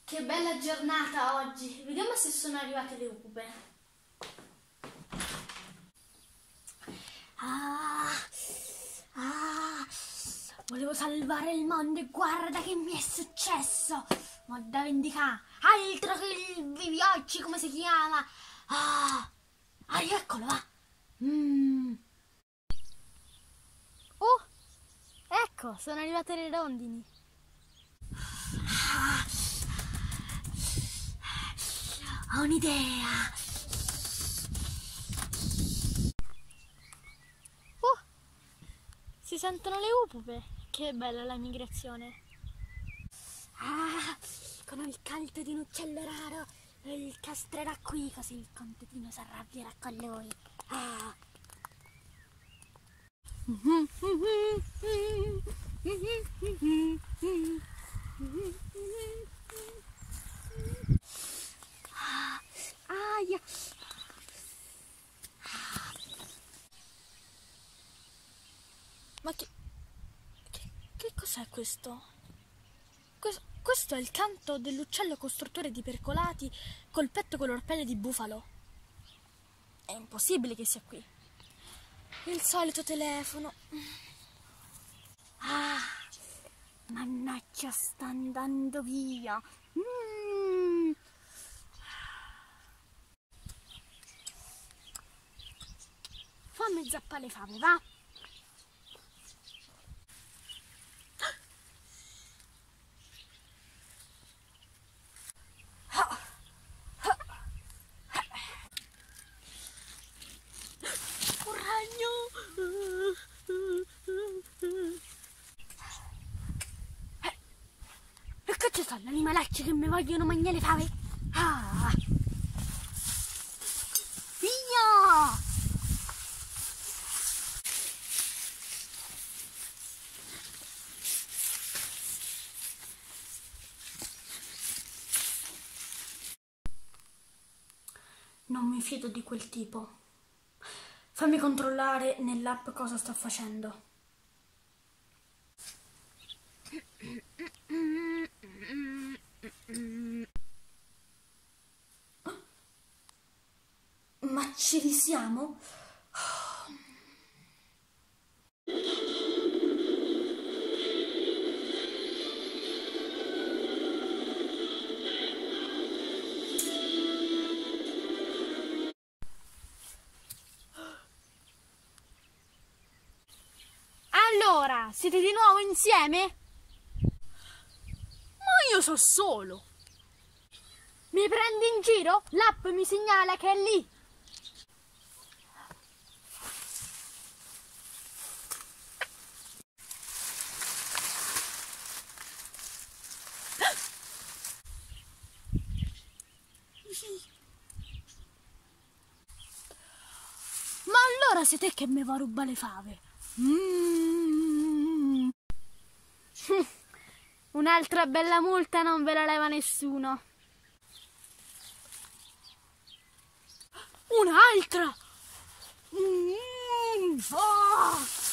Che bella giornata oggi. Vediamo se sono arrivate le uve. Volevo salvare il mondo e guarda che mi è successo. Ma da vendicare. Altro che il Viviocci, come si chiama? Eccolo, va. Oh, ecco, sono arrivate le rondini. Ho un'idea. Oh, si sentono le upupe. Che bella la migrazione. Con il canto di un uccello raro il castrerà qui, così il contadino si arrabbierà con lui. Aia. Ma che cos'è questo? Questo è il canto dell'uccello costruttore di percolati col petto color pelle di bufalo. È impossibile che sia qui. Il solito telefono. Mannaggia, sta andando via. Fammi zappare le fave, va? Un ragno! E che ci sono gli animalacci che mi vogliono mangiare le fave? Via! Non mi fido di quel tipo. Fammi controllare nell'app cosa sta facendo. Ma ci risiamo? Allora, siete di nuovo insieme? Ma io so solo. Mi prendi in giro? L'app mi segnala che è lì. Ma allora sei te che mi va a rubare le fave? Un'altra bella multa non ve la leva nessuno. Un'altra!